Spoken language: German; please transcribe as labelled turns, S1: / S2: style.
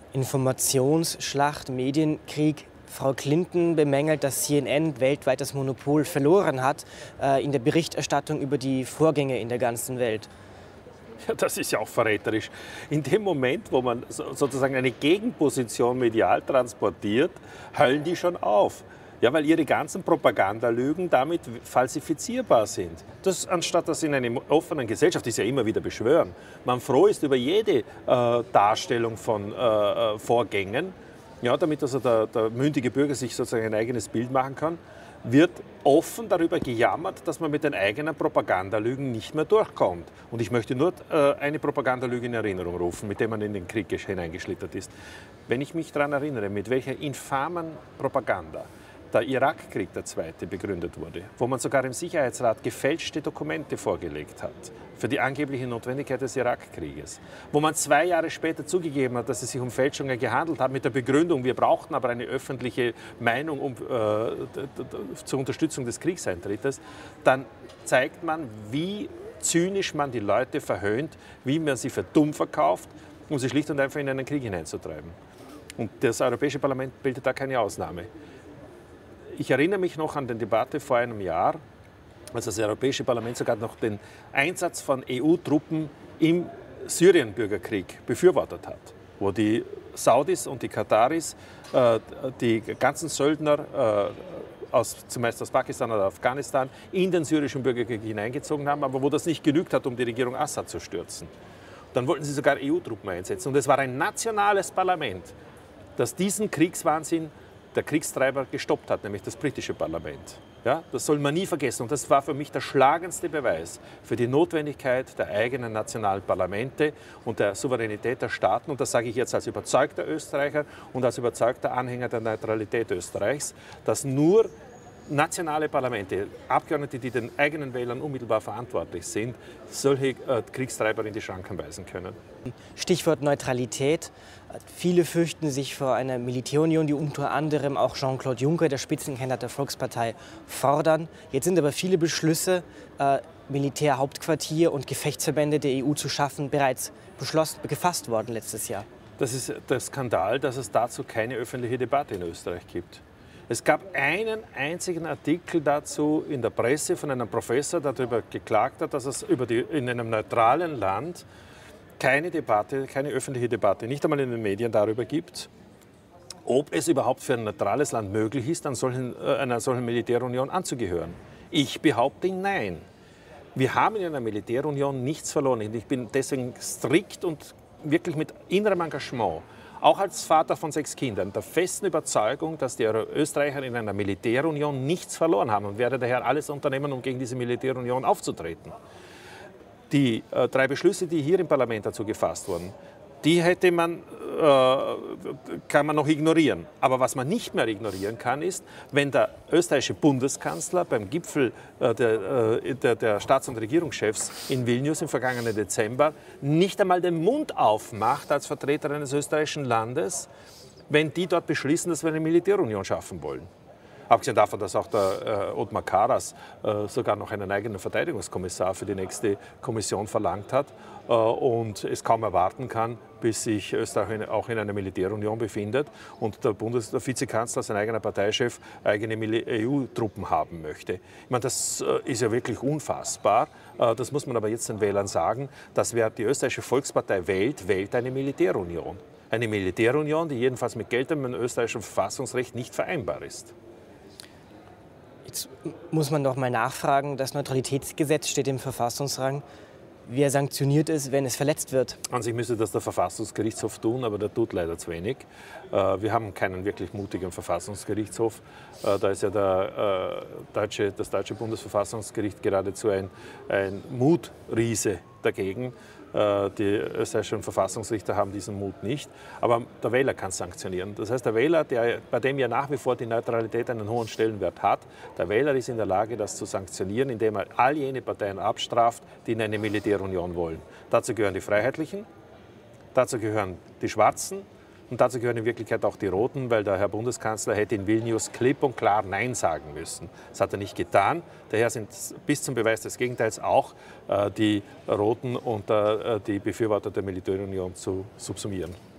S1: Informationsschlacht, Medienkrieg. Frau Clinton bemängelt, dass CNN weltweit das Monopol verloren hat in der Berichterstattung über die Vorgänge in der ganzen Welt.
S2: Ja, das ist ja auch verräterisch. In dem Moment, wo man sozusagen eine Gegenposition medial transportiert, heulen die schon auf. Ja, weil ihre ganzen Propagandalügen damit falsifizierbar sind. Das, anstatt dass in einer offenen Gesellschaft, die ist ja immer wieder beschwören, man froh ist über jede Darstellung von Vorgängen, ja, damit also der mündige Bürger sich sozusagen ein eigenes Bild machen kann, wird offen darüber gejammert, dass man mit den eigenen Propagandalügen nicht mehr durchkommt. Und ich möchte nur eine Propagandalüge in Erinnerung rufen, mit der man in den Krieg hineingeschlittert ist. Wenn ich mich daran erinnere, mit welcher infamen Propaganda der Irakkrieg, der zweite, begründet wurde, wo man sogar im Sicherheitsrat gefälschte Dokumente vorgelegt hat für die angebliche Notwendigkeit des Irakkrieges, wo man 2 Jahre später zugegeben hat, dass es sich um Fälschungen gehandelt hat, mit der Begründung, wir brauchten aber eine öffentliche Meinung zur Unterstützung des Kriegseintritts, dann zeigt man, wie zynisch man die Leute verhöhnt, wie man sie für dumm verkauft, um sie schlicht und einfach in einen Krieg hineinzutreiben. Und das Europäische Parlament bildet da keine Ausnahme. Ich erinnere mich noch an die Debatte vor einem Jahr, als das Europäische Parlament sogar noch den Einsatz von EU-Truppen im Syrien-Bürgerkrieg befürwortet hat, wo die Saudis und die Kataris die ganzen Söldner zumeist aus Pakistan oder Afghanistan in den syrischen Bürgerkrieg hineingezogen haben, aber wo das nicht genügt hat, um die Regierung Assad zu stürzen. Dann wollten sie sogar EU-Truppen einsetzen. Und es war ein nationales Parlament, das diesen Kriegswahnsinn der Kriegstreiber gestoppt hat, nämlich das britische Parlament. Ja, das soll man nie vergessen. Und das war für mich der schlagendste Beweis für die Notwendigkeit der eigenen nationalen Parlamente und der Souveränität der Staaten. Und das sage ich jetzt als überzeugter Österreicher und als überzeugter Anhänger der Neutralität Österreichs, dass nur nationale Parlamente, Abgeordnete, die den eigenen Wählern unmittelbar verantwortlich sind, solche Kriegstreiber in die Schranken weisen können.
S1: Stichwort Neutralität. Viele fürchten sich vor einer Militärunion, die unter anderem auch Jean-Claude Juncker, der Spitzenkandidat der Volkspartei, fordern. Jetzt sind aber viele Beschlüsse, Militärhauptquartier und Gefechtsverbände der EU zu schaffen, bereits gefasst worden letztes Jahr.
S2: Das ist der Skandal, dass es dazu keine öffentliche Debatte in Österreich gibt. Es gab einen einzigen Artikel dazu in der Presse von einem Professor, der darüber geklagt hat, dass es in einem neutralen Land keine öffentliche Debatte, nicht einmal in den Medien darüber gibt, ob es überhaupt für ein neutrales Land möglich ist, einer solchen Militärunion anzugehören. Ich behaupte nein. Wir haben in einer Militärunion nichts verloren. Ich bin deswegen strikt und wirklich mit innerem Engagement, auch als Vater von 6 Kindern, der festen Überzeugung, dass die Österreicher in einer Militärunion nichts verloren haben und werde daher alles unternehmen, um gegen diese Militärunion aufzutreten. Die 3 Beschlüsse, die hier im Parlament dazu gefasst wurden, die kann man noch ignorieren. Aber was man nicht mehr ignorieren kann, ist, wenn der österreichische Bundeskanzler beim Gipfel der Staats- und Regierungschefs in Vilnius im vergangenen Dezember nicht einmal den Mund aufmacht als Vertreter eines österreichischen Landes, wenn die dort beschließen, dass wir eine Militärunion schaffen wollen. Abgesehen davon, dass auch der Othmar Karas sogar noch einen eigenen Verteidigungskommissar für die nächste Kommission verlangt hat und es kaum erwarten kann, bis sich Österreich auch in einer Militärunion befindet und der Vizekanzler, sein eigener Parteichef, eigene EU-Truppen haben möchte. Ich meine, das ist ja wirklich unfassbar. Das muss man aber jetzt den Wählern sagen, dass wer die österreichische Volkspartei wählt eine Militärunion. Eine Militärunion, die jedenfalls mit geltendem österreichischen Verfassungsrecht nicht vereinbar ist.
S1: Jetzt muss man doch mal nachfragen, das Neutralitätsgesetz steht im Verfassungsrang. Wer sanktioniert es, wenn es verletzt wird?
S2: An sich müsste das der Verfassungsgerichtshof tun, aber der tut leider zu wenig. Wir haben keinen wirklich mutigen Verfassungsgerichtshof. Da ist ja das deutsche Bundesverfassungsgericht geradezu ein Mutriese dagegen. Die österreichischen Verfassungsrichter haben diesen Mut nicht. Aber der Wähler kann sanktionieren. Das heißt, der Wähler, bei dem ja nach wie vor die Neutralität einen hohen Stellenwert hat, der Wähler ist in der Lage, das zu sanktionieren, indem er all jene Parteien abstraft, die in eine Militärunion wollen. Dazu gehören die Freiheitlichen, dazu gehören die Schwarzen und dazu gehören in Wirklichkeit auch die Roten, weil der Herr Bundeskanzler hätte in Vilnius klipp und klar Nein sagen müssen. Das hat er nicht getan. Daher sind bis zum Beweis des Gegenteils auch die Roten und die Befürworter der Militärunion zu subsumieren.